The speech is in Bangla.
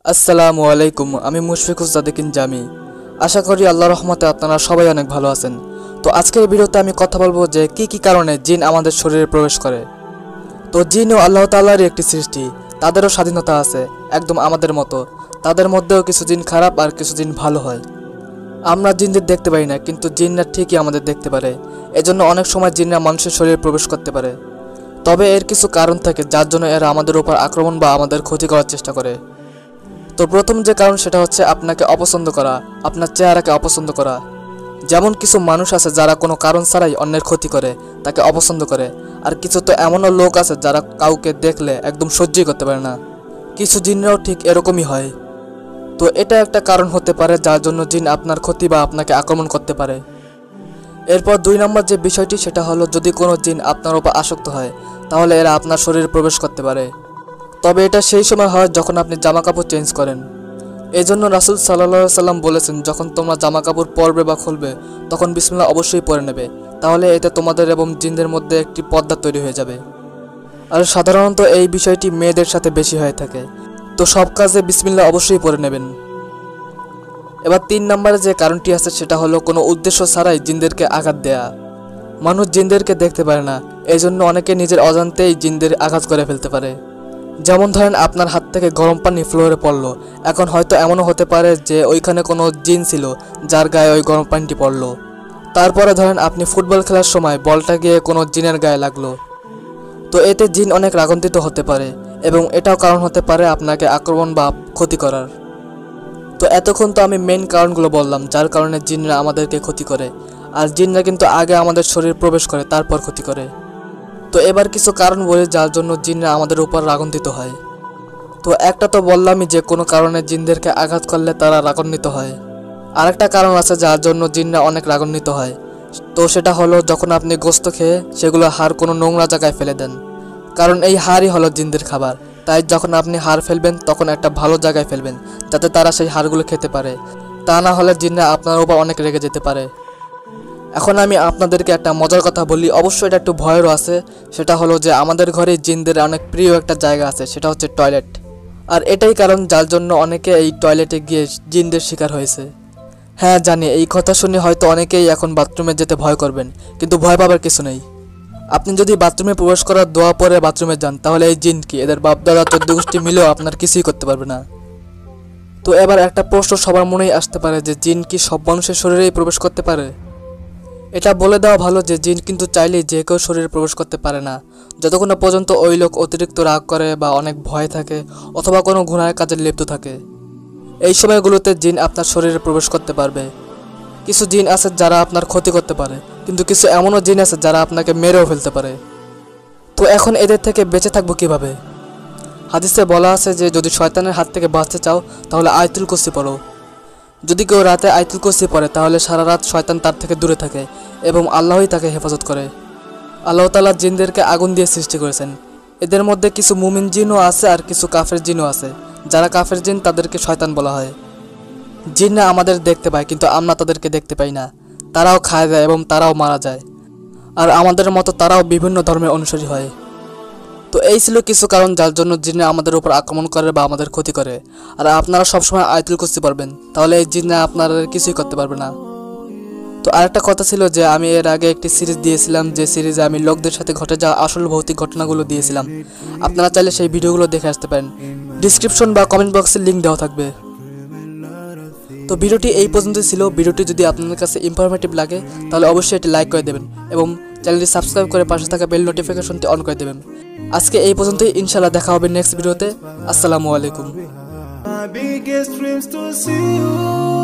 আসসালামু আলাইকুম। আমি মুশফিকুজ জাদিকিন জামি। আশা করি আল্লাহর রহমতে আপনারা সবাই অনেক ভালো আছেন। তো আজকের ভিডিওতে আমি কথা বলবো যে কি কারণে জিন আমাদের শরীরে প্রবেশ করে। তো জিনও আল্লাহ তাআলারই একটি সৃষ্টি, তাদেরও স্বাধীনতা আছে একদম আমাদের মতো। তাদের মধ্যেও কিছু জিন খারাপ আর কিছু জিন ভালো হয়। আমরা জিনদের দেখতে পাই না, কিন্তু জিনরা ঠিকই আমাদের দেখতে পারে। এজন্য অনেক সময় জিনরা মানুষের শরীরে প্রবেশ করতে পারে। তবে এর কিছু কারণ থাকে যার জন্য এরা আমাদের উপর আক্রমণ বা আমাদের ক্ষতি করার চেষ্টা করে। তো প্রথম যে কারণ সেটা হচ্ছে আপনাকে অপছন্দ করা, আপনার চেহারাকে অপছন্দ করা। যেমন কিছু মানুষ আছে যারা কোনো কারণ ছাড়াই অন্যের ক্ষতি করে, তাকে অপছন্দ করে। আর কিছু তো এমনও লোক আছে যারা কাউকে দেখলে একদম সহ্যই করতে পারে না। কিছু জিনরাও ঠিক এরকমই হয়। তো এটা একটা কারণ হতে পারে যার জন্য জিন আপনার ক্ষতি বা আপনাকে আক্রমণ করতে পারে। এরপর 2 নম্বর যে বিষয়টি সেটা হলো, যদি কোনো জিন আপনার উপর আসক্ত হয় তাহলে এরা আপনার শরীরে প্রবেশ করতে পারে। তবে এটা সেই সময় হয় যখন আপনি জামা কাপড় চেঞ্জ করেন। এই জন্য রাসূল সাল্লাল্লাহু আলাইহি সাল্লাম বলেছেন, যখন তোমরা জামা কাপড় পরবে বা খুলবে তখন বিসমিল্লাহ অবশ্যই পরে নেবে, তাহলে এতে তোমাদের এবং জিনদের মধ্যে একটি পর্দা তৈরি হয়ে যাবে। আর সাধারণত এই বিষয়টি মেয়েদের সাথে বেশি হয়ে থাকে। তো সব কাজে বিসমিল্লাহ অবশ্যই পরে নেবেন। এবার 3 নম্বরে যে কারণটি আছে সেটা হলো কোনো উদ্দেশ্য ছাড়াই জিনদেরকে আঘাত দেয়া। মানুষ জিনদেরকে দেখতে পারে না, এই জন্য অনেকে নিজের অজান্তেই জিনদের আঘাত করে ফেলতে পারে। যেমন ধরেন আপনার হাত থেকে গরম পানি ফ্লোরে পড়লো, এখন হয়তো এমনও হতে পারে যে ওইখানে কোনো জিন ছিল যার গায়ে ওই গরম পানিটি পড়লো। তারপরে ধরেন আপনি ফুটবল খেলার সময় বলটা গিয়ে কোনো জিনের গায়ে লাগলো। তো এতে জিন অনেক রাগান্বিত হতে পারে এবং এটাও কারণ হতে পারে আপনাকে আক্রমণ বা ক্ষতি করার। তো এতক্ষণ তো আমি মেইন কারণগুলো বললাম যার কারণে জিনরা আমাদেরকে ক্ষতি করে। আর জিনরা কিন্তু আগে আমাদের শরীরে প্রবেশ করে তারপর ক্ষতি করে। তো এবার কিছু কারণ বলি যার জন্য জিনরা আমাদের উপর রাগান্বিত হয়। তো একটা তো বললামই যে কোনো কারণে জিনদেরকে আঘাত করলে তারা রাগান্বিত হয়। আরেকটা কারণ আছে যার জন্য জিনরা অনেক রাগান্বিত হয়। তো সেটা হলো যখন আপনি গোশত খেয়ে সেগুলো হাড় কোনো নোংরা জায়গায় ফেলে দেন। কারণ এই হাড়ই হলো জিনদের খাবার। তাই যখন আপনি হাড় ফেলবেন তখন একটা ভালো জায়গায় ফেলবেন যাতে তারা সেই হাড়গুলো খেতে পারে। তা না হলে জিনরা আপনার উপর অনেক রেগে যেতে পারে। এখন আমি আপনাদেরকে একটা মজার কথা বলি, অবশ্যই এটা একটু ভয়েরও আছে। সেটা হলো যে আমাদের ঘরে জিনদের অনেক প্রিয় একটা জায়গা আছে, সেটা হচ্ছে টয়লেট। আর এটাই কারণ যার জন্য অনেকে এই টয়লেটে গিয়ে জিনদের শিকার হয়েছে। হ্যাঁ জানি, এই কথা শুনে হয়তো অনেকেই এখন বাথরুমে যেতে ভয় করবেন, কিন্তু ভয় পাবার কিছু নেই। আপনি যদি বাথরুমে প্রবেশ করার দোয়া পরে বাথরুমে যান তাহলে এই জিন কি এদের বাপদাদা 14 গোষ্ঠী মিলেও আপনার কিছুই করতে পারবে না। তো এবার একটা প্রশ্ন সবার মনেই আসতে পারে যে জিন কি সব মানুষের শরীরেই প্রবেশ করতে পারে? এটা বলে দেওয়া ভালো যে জিন কিন্তু চাইলেই যে কেউ শরীরে প্রবেশ করতে পারে না, যতক্ষণ না পর্যন্ত ওই লোক অতিরিক্ত রাগ করে বা অনেক ভয় থাকে অথবা কোনো গুনাহের কাজে লিপ্ত থাকে। এই সময়গুলোতে জিন আপনার শরীরে প্রবেশ করতে পারবে। কিছু জিন আছে যারা আপনার ক্ষতি করতে পারে, কিন্তু কিছু এমনও জিন আছে যারা আপনাকে মেরেও ফেলতে পারে। তো এখন এদের থেকে বেঁচে থাকবো কিভাবে? হাদিসে বলা আছে যে যদি শয়তানের হাত থেকে বাঁচতে চাও তাহলে আয়াতুল কুরসি পড়ো। যদি কেউ রাতে আয়াতুল কুরসি পড়ে তাহলে সারা রাত শয়তান তার থেকে দূরে থাকে এবং আল্লাহই তাকে হেফাজত করে। আল্লাহ তাআলা জিনদেরকে আগুন দিয়ে সৃষ্টি করেছেন। এদের মধ্যে কিছু মুমিন জিনও আছে আর কিছু কাফের জিনও আছে। যারা কাফের জিন তাদেরকে শয়তান বলা হয়। জিনরা আমাদের দেখতে পায় কিন্তু আমরা তাদেরকে দেখতে পাই না। তারাও খায় যায় এবং তারাও মারা যায়। আর আমাদের মতো তারাও বিভিন্ন ধর্মের অনুসারী হয়। তো এই ছিল কিছু কারণ যার জন্য জিনরা আমাদের উপর আক্রমণ করে বা আমাদের ক্ষতি করে। আর আপনারা সবসময় আয়াতুল কুরসি পড়বেন, তাহলে এই জিনরা আপনারা কিছুই করতে পারবে না। তো আরেকটা কথা ছিল যে আমি এর আগে একটি সিরিজ দিয়েছিলাম, যে সিরিজে আমি লোকদের সাথে ঘটে যাওয়া আসল ভৌতিক ঘটনাগুলো দিয়েছিলাম। আপনারা চাইলে সেই ভিডিওগুলো দেখে আসতে পারেন। ডিসক্রিপশন বা কমেন্ট বক্সে লিঙ্ক দেওয়া থাকবে। তো ভিডিওটি এই পর্যন্তই ছিল। ভিডিওটি যদি আপনাদের কাছে ইনফরমেটিভ লাগে তাহলে অবশ্যই এটি লাইক করে দেবেন এবং চ্যানেলটি সাবস্ক্রাইব করে পাশে থাকা বেল নোটিফিকেশনটি অন করে দেবেন। আজকে এই পর্যন্তই, ইনশাআল্লাহ দেখা হবে নেক্সট ভিডিওতে। আসসালামু আলাইকুম।